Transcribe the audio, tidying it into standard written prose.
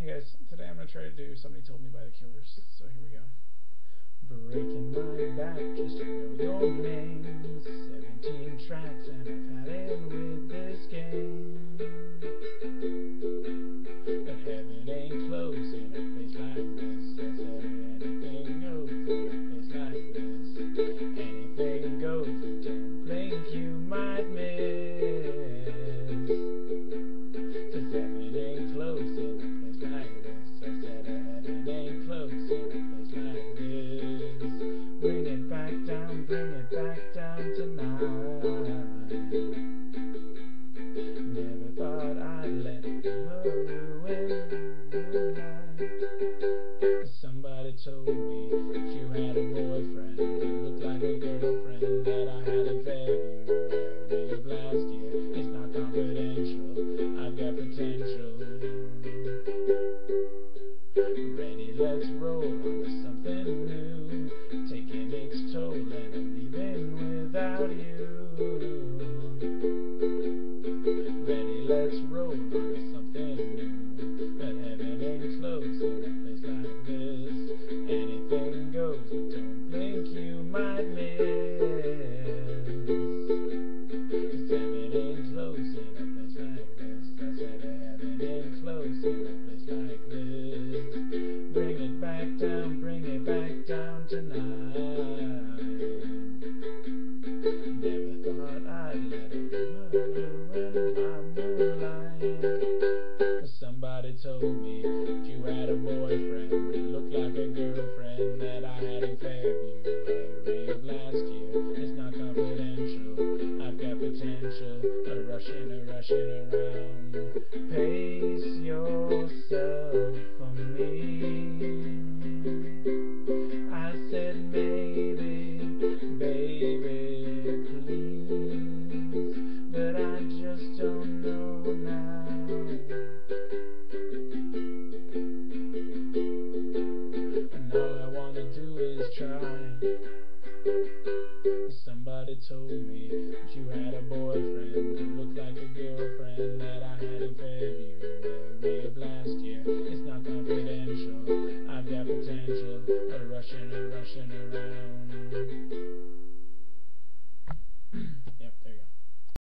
Hey guys, today I'm going to try to do Somebody Told Me by the Killers, so here we go. Breaking my back just to know your name. 17 tracks and I've had it with this game. But heaven ain't close in a place like this. I said anything goes in a place like this. Anything goes, but don't blink, you might miss. Cause heaven ain't close in a place like this. I said heaven ain't close in a place like this. Bring it back down tonight. Never thought I'd let it ruin your life. Somebody told me that you had a boyfriend who looked like a girlfriend that I had in February of last year. It's not confidential, I've got potential. Ready, let's roll onto something new. Taking its toll and I'm leaving without you. Ready, let's roll onto something new. But heaven ain't close in a place like this. Anything goes, but don't blink, you might miss. Cause heaven ain't close in a place like this. I said heaven ain't close in a place like this. Bring it back down tonight. Never thought I'd let it ruin my moonlight. Somebody told me that you had a boyfriend who looked like a girlfriend that I had in February of last year. It's not confidential, I've got potential. Rushing around. Pace yourself for me. I said maybe, baby, please, but I just don't know now. And all I wanna do is try. Somebody told me that you had a boyfriend who looked like a girlfriend that I had